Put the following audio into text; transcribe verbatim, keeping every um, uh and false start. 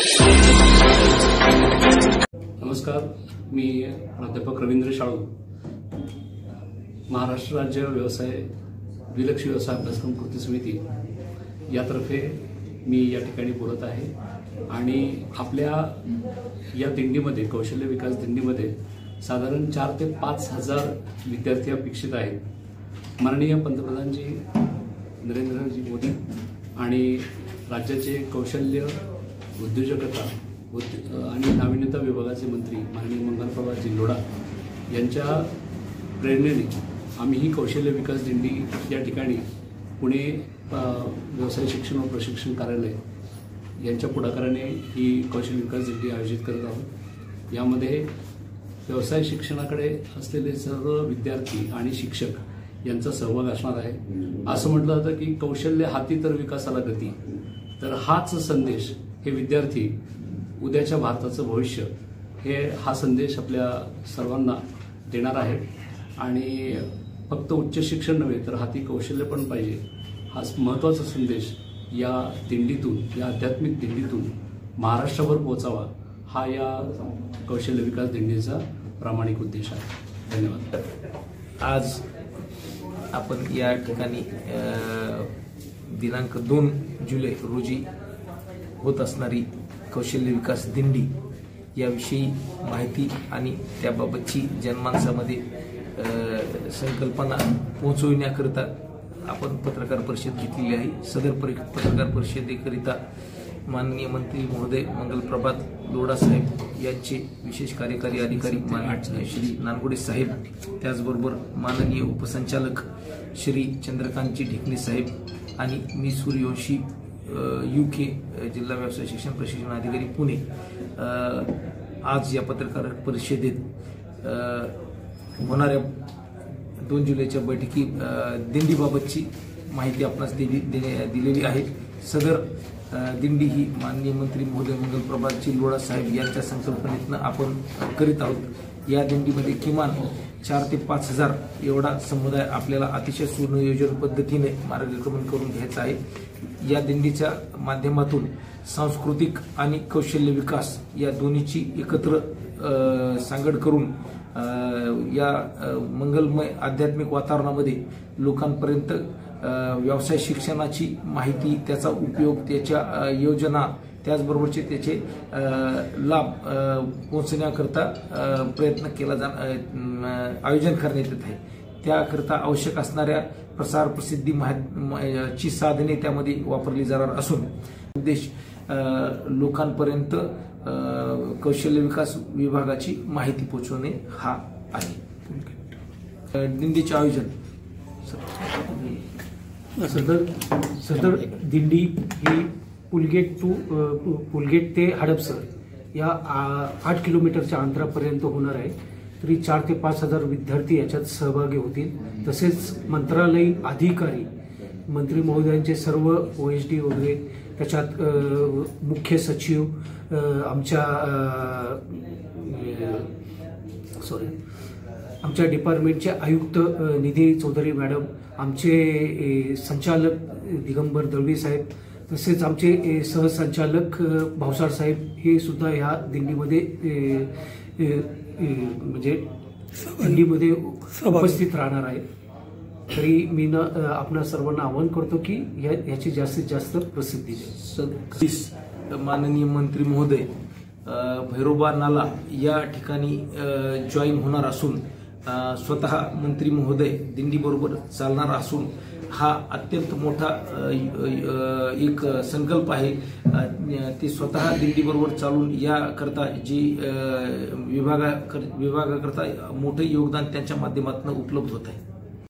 नमस्कार, मी प्राध्यापक रवींद्र शाळू, महाराष्ट्र राज्य व्यवसाय द्विलक्षी व्यवसाय अभ्यासक्रम कृती समिती यातर्फे मी या ठिकाणी बोलत आहे आणि आपल्या या दिंडीमध्ये कौशल्य विकास दिंडीमध्ये साधारण चार ते पाच हजार विद्यार्थी अपेक्षित आहेत। माननीय पंतप्रधानजी नरेंद्रजी मोदी आणि राज्याचे कौशल्य उद्योजकता आणि नाविन्यता विभागाचे मंत्री माननीय मंगलप्रभाजी लोढा यांच्या प्रेरणेने आम्ही ही कौशल्य विकास दिंडी या ठिकाणी पुणे व्यवसाय शिक्षण व प्रशिक्षण कार्यालय यांच्या पुढाकाराने ही कौशल्य विकास दिंडी आयोजित करत आहोत। यामध्ये व्यवसाय शिक्षणाकडे असलेले सर्व विद्यार्थी आणि शिक्षक यांचा सहभाग असणार आहे। असं म्हटलं जातं की कौशल्य हाती तर विकासाला गती, तर हाच संदेश हे विद्यार्थी उद्याच्या भारताचं भविष्य हे हा संदेश आपल्या सर्वांना देणार आहे आणि फक्त उच्च शिक्षण नव्हे तर हाती कौशल्य पण पाहिजे हा महत्त्वाचा संदेश या दिंडीतून, या आध्यात्मिक दिंडीतून महाराष्ट्रभर पोहोचावा हा या कौशल्य विकास दिंडीचा प्रामाणिक उद्देश आहे। धन्यवाद। आज आपण या ठिकाणी दिनांक दोन जुलै रोजी होत असणारी कौशल्य विकास दिंडी याविषयी माहिती आणि त्याबाबतची जनमानसामध्ये संकल्पना पोहोचविण्याकरिता आपण पत्रकार परिषद घेतलेली आहे। सदर पत्रकार परिषदेकरिता माननीय मंत्री महोदय मंगलप्रभात लोढा साहेब यांचे विशेष कार्यकारी अधिकारी माननीय श्री नानगोडे साहेब, त्याचबरोबर माननीय उपसंचालक श्री चंद्रकांतजी ढेकणे साहेब आणि मी सूर्यवंशी यू के जिल्हा व्यवसाय शिक्षण प्रशिक्षण अधिकारी पुणे आज या पत्रकार परिषदेत होणाऱ्या दोन जुलैच्या बैठकी दिंडीबाबतची माहिती आपणास दिलेली आहे। सदर दिंडी ही माननीय मंत्री महोदय मंगलप्रभातजी लोढा साहेब यांच्या संकल्पनेतनं आपण करीत आहोत। या दिंडीमध्ये किमान चार ते पाच हजार एवढा समुदाय आपल्याला अतिशय सुनियोजन पद्धतीने मार्गक्रमण करून घ्यायचा आहे। या दिंडीच्या माध्यमातून सांस्कृतिक आणि कौशल्य विकास या दोन्हीची एकत्र सांगड करून या मंगलमय आध्यात्मिक वातावरणामध्ये लोकांपर्यंत व्यवसाय शिक्षणाची माहिती, त्याचा उपयोग, त्याच्या योजना, त्याचबरोबरचे त्याचे लाभ पोहोचण्याकरता प्रयत्न केला जा आयोजन करण्यात येत आहे। त्याकरता आवश्यक असणाऱ्या प्रसार प्रसिद्धी ची साधने त्यामध्ये वापरली जाणार असून उद्देश लोकांपर्यंत कौशल्य विकास विभागाची माहिती पोहोचवणे हा आहे। दिंडीचे आयोजन सदर सदर दिंडी ही पुलगेट टू पुलगेट ते हडपसर या आठ किलोमीटरच्या अंतरापर्यंत होणार आहे। तरी चार ते पाच हजार विद्यार्थी याच्यात सहभागी होतील। तसेच मंत्रालयीन अधिकारी, मंत्री महोदयांचे सर्व ओ एस डी वगैरे, त्याच्यात मुख्य सचिव, आमच्या सॉरी आमच्या डिपार्टमेंटचे आयुक्त निधी चौधरी मॅडम, आमचे संचालक दिगंबर दळवी साहेब, तसेच आमचे सहसंचालक भावसार साहेब हे सुद्धा ह्या दिंडीमध्ये म्हणजे दिंडीमध्ये उपस्थित राहणार आहे। तरी मी न आपणा सर्वांना आवाहन करतो की याची जास्तीत जास्त प्रसिद्धी द्या। माननीय मंत्री महोदय भैरोबा नाला या ठिकाणी जॉईन होणार असून स्वतः मंत्री महोदय दिंडीबरोबर चालणार असून हा अत्यंत मोठा एक संकल्प आहे। ते स्वतः दिंडीबरोबर चालून याकरता जी विभागा विभागाकरता मोठे योगदान त्यांच्या माध्यमातून उपलब्ध होत आहे।